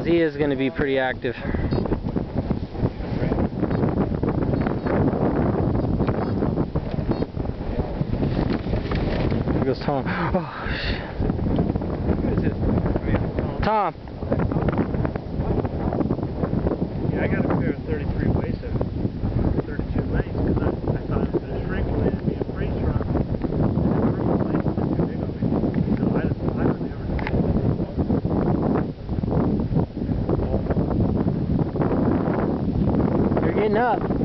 because he is going to be pretty active. Here goes Tom. Oh, shit. Tom. Yeah, I got a pair of 33 waist and 32 lanes because I thought it was going to shrink when it'd be a freight truck. And the lanes are too big on me. So I don't ever do it. You're getting up.